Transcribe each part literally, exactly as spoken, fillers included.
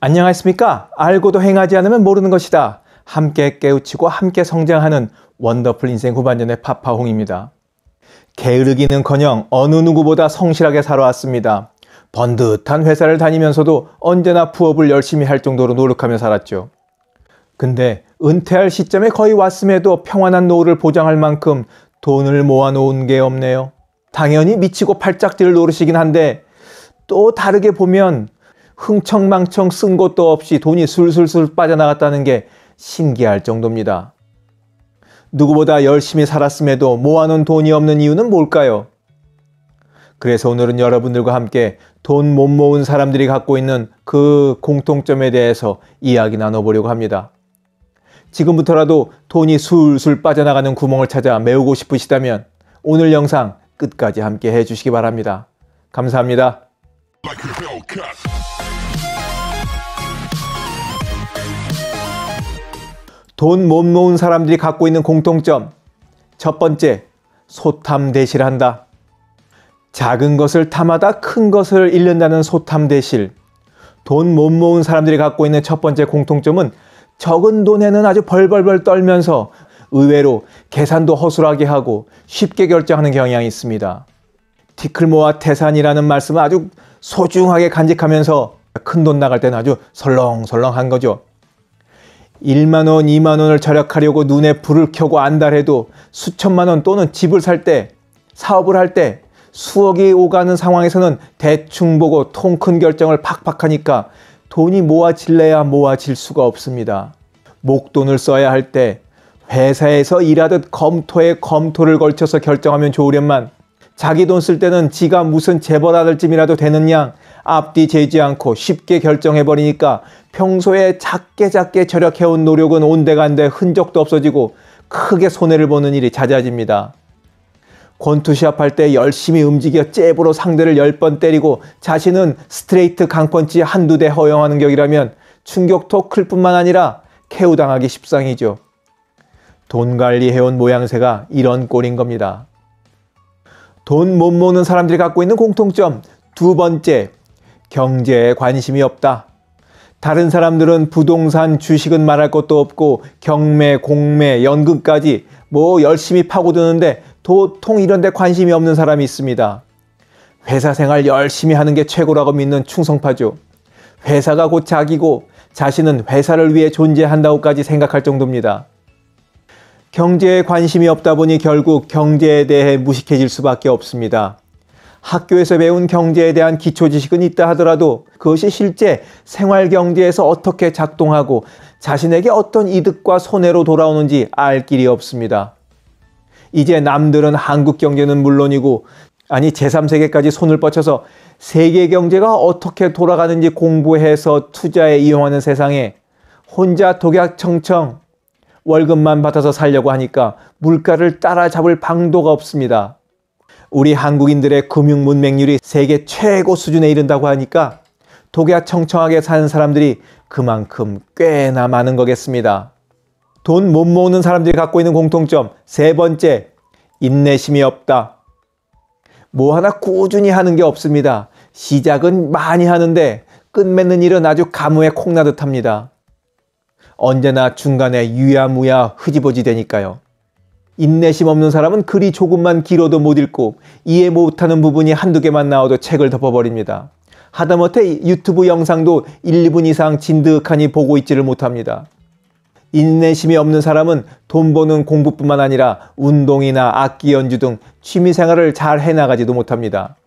안녕하십니까? 알고도 행하지 않으면 모르는 것이다. 함께 깨우치고 함께 성장하는 원더풀 인생 후반전의 파파홍입니다. 게으르기는커녕 어느 누구보다 성실하게 살아왔습니다. 번듯한 회사를 다니면서도 언제나 부업을 열심히 할 정도로 노력하며 살았죠. 근데 은퇴할 시점에 거의 왔음에도 평안한 노후를 보장할 만큼 돈을 모아놓은 게 없네요. 당연히 미치고 팔짝 뛸 노릇이긴 한데 또 다르게 보면 흥청망청 쓴 것도 없이 돈이 술술술 빠져나갔다는 게 신기할 정도입니다. 누구보다 열심히 살았음에도 모아놓은 돈이 없는 이유는 뭘까요? 그래서 오늘은 여러분들과 함께 돈 못 모은 사람들이 갖고 있는 그 공통점에 대해서 이야기 나눠보려고 합니다. 지금부터라도 돈이 술술 빠져나가는 구멍을 찾아 메우고 싶으시다면 오늘 영상 끝까지 함께 해주시기 바랍니다. 감사합니다. 돈 못 모은 사람들이 갖고 있는 공통점. 첫 번째, 소탐대실한다. 작은 것을 탐하다 큰 것을 잃는다는 소탐대실. 돈 못 모은 사람들이 갖고 있는 첫 번째 공통점은 적은 돈에는 아주 벌벌벌 떨면서 의외로 계산도 허술하게 하고 쉽게 결정하는 경향이 있습니다. 티끌모아 태산이라는 말씀은 아주 소중하게 간직하면서 큰 돈 나갈 때는 아주 설렁설렁한 거죠. 일만 원, 이만 원을 절약하려고 눈에 불을 켜고 안달해도 수천만 원 또는 집을 살 때, 사업을 할 때 수억이 오가는 상황에서는 대충 보고 통 큰 결정을 팍팍 하니까 돈이 모아질래야 모아질 수가 없습니다. 목돈을 써야 할 때 회사에서 일하듯 검토에 검토를 걸쳐서 결정하면 좋으련만 자기 돈 쓸 때는 지가 무슨 재벌 아들쯤이라도 되는 양 앞뒤 재지 않고 쉽게 결정해버리니까 평소에 작게 작게 절약해온 노력은 온데간데 흔적도 없어지고 크게 손해를 보는 일이 잦아집니다. 권투시합 할 때 열심히 움직여 잽으로 상대를 열 번 때리고 자신은 스트레이트 강펀치 한두 대 허용하는 격이라면 충격도 클 뿐만 아니라 케우당하기 십상이죠. 돈 관리해온 모양새가 이런 꼴인 겁니다. 돈 못 모으는 사람들이 갖고 있는 공통점. 두 번째, 경제에 관심이 없다. 다른 사람들은 부동산, 주식은 말할 것도 없고 경매, 공매, 연금까지 뭐 열심히 파고드는데 도통 이런 데 관심이 없는 사람이 있습니다. 회사 생활 열심히 하는 게 최고라고 믿는 충성파죠. 회사가 곧 자기고 자신은 회사를 위해 존재한다고까지 생각할 정도입니다. 경제에 관심이 없다 보니 결국 경제에 대해 무식해질 수밖에 없습니다. 학교에서 배운 경제에 대한 기초 지식은 있다 하더라도 그것이 실제 생활 경제에서 어떻게 작동하고 자신에게 어떤 이득과 손해로 돌아오는지 알 길이 없습니다. 이제 남들은 한국 경제는 물론이고 아니 제삼 세계까지 손을 뻗쳐서 세계 경제가 어떻게 돌아가는지 공부해서 투자에 이용하는 세상에 혼자 독약청청 월급만 받아서 살려고 하니까 물가를 따라잡을 방도가 없습니다. 우리 한국인들의 금융 문맹률이 세계 최고 수준에 이른다고 하니까 독약청청하게 사는 사람들이 그만큼 꽤나 많은 거겠습니다. 돈 못 모으는 사람들이 갖고 있는 공통점. 세 번째, 인내심이 없다. 뭐 하나 꾸준히 하는 게 없습니다. 시작은 많이 하는데 끝맺는 일은 아주 가무에 콩나듯 합니다. 언제나 중간에 유야무야 흐지부지 되니까요. 인내심 없는 사람은 글이 조금만 길어도 못 읽고 이해 못하는 부분이 한두 개만 나와도 책을 덮어버립니다. 하다못해 유튜브 영상도 일, 이 분 이상 진득하니 보고 있지를 못합니다. 인내심이 없는 사람은 돈 버는 공부뿐만 아니라 운동이나 악기 연주 등 취미생활을 잘 해나가지도 못합니다.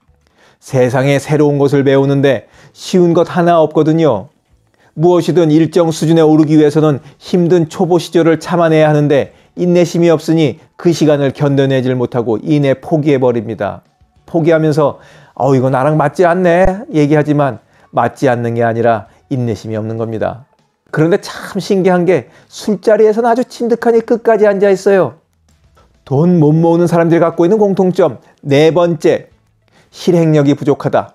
세상에 새로운 것을 배우는데 쉬운 것 하나 없거든요. 무엇이든 일정 수준에 오르기 위해서는 힘든 초보 시절을 참아내야 하는데 인내심이 없으니 그 시간을 견뎌내질 못하고 이내 포기해버립니다. 포기하면서 어 이거 나랑 맞지 않네 얘기하지만 맞지 않는 게 아니라 인내심이 없는 겁니다. 그런데 참 신기한 게 술자리에서는 아주 진득하니 끝까지 앉아 있어요. 돈 못 모으는 사람들이 갖고 있는 공통점. 네 번째, 실행력이 부족하다.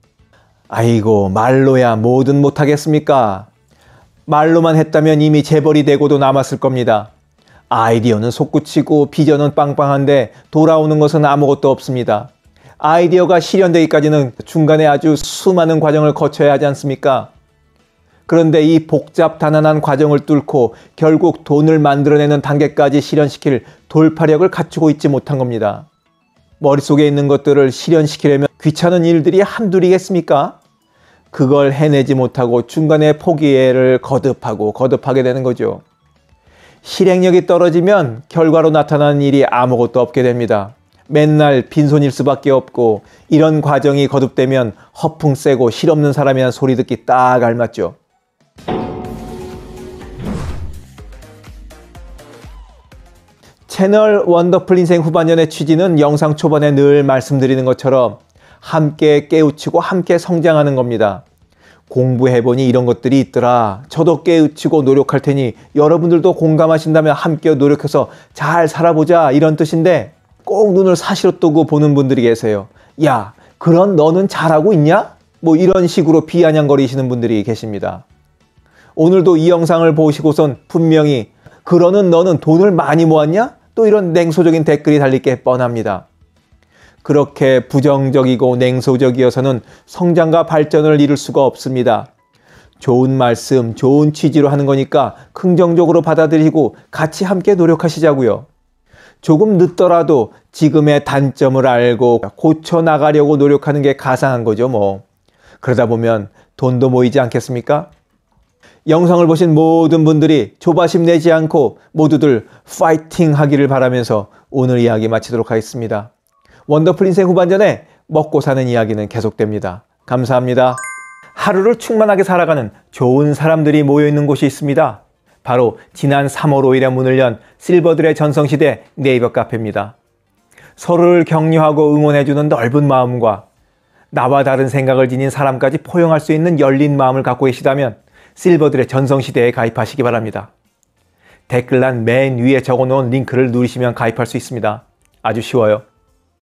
아이고 말로야 뭐든 못하겠습니까? 말로만 했다면 이미 재벌이 되고도 남았을 겁니다. 아이디어는 솟구치고 비전은 빵빵한데 돌아오는 것은 아무것도 없습니다. 아이디어가 실현되기까지는 중간에 아주 수많은 과정을 거쳐야 하지 않습니까? 그런데 이 복잡단안한 과정을 뚫고 결국 돈을 만들어내는 단계까지 실현시킬 돌파력을 갖추고 있지 못한 겁니다. 머릿속에 있는 것들을 실현시키려면 귀찮은 일들이 한둘이겠습니까? 그걸 해내지 못하고 중간에 포기를 거듭하고 거듭하게 되는 거죠. 실행력이 떨어지면 결과로 나타나는 일이 아무것도 없게 됩니다. 맨날 빈손일 수밖에 없고 이런 과정이 거듭되면 허풍 세고 실없는 사람이란 소리 듣기 딱 알맞죠. 채널 원더풀 인생 후반년의 취지는 영상 초반에 늘 말씀드리는 것처럼 함께 깨우치고 함께 성장하는 겁니다. 공부해보니 이런 것들이 있더라. 저도 깨우치고 노력할 테니 여러분들도 공감하신다면 함께 노력해서 잘 살아보자, 이런 뜻인데 꼭 눈을 사시로 뜨고 보는 분들이 계세요. 야, 그런 너는 잘하고 있냐? 뭐 이런 식으로 비아냥거리시는 분들이 계십니다. 오늘도 이 영상을 보시고선 분명히 그러는 너는 돈을 많이 모았냐? 또 이런 냉소적인 댓글이 달릴 게 뻔합니다. 그렇게 부정적이고 냉소적이어서는 성장과 발전을 이룰 수가 없습니다. 좋은 말씀, 좋은 취지로 하는 거니까 긍정적으로 받아들이고 같이 함께 노력하시자고요. 조금 늦더라도 지금의 단점을 알고 고쳐나가려고 노력하는 게 가상한 거죠, 뭐. 그러다 보면 돈도 모이지 않겠습니까? 영상을 보신 모든 분들이 조바심 내지 않고 모두들 파이팅 하기를 바라면서 오늘 이야기 마치도록 하겠습니다. 원더풀 인생 후반전에 먹고 사는 이야기는 계속됩니다. 감사합니다. 하루를 충만하게 살아가는 좋은 사람들이 모여있는 곳이 있습니다. 바로 지난 삼월 오일에 문을 연 실버들의 전성시대 네이버 카페입니다. 서로를 격려하고 응원해주는 넓은 마음과 나와 다른 생각을 지닌 사람까지 포용할 수 있는 열린 마음을 갖고 계시다면 실버들의 전성시대에 가입하시기 바랍니다. 댓글란 맨 위에 적어놓은 링크를 누르시면 가입할 수 있습니다. 아주 쉬워요.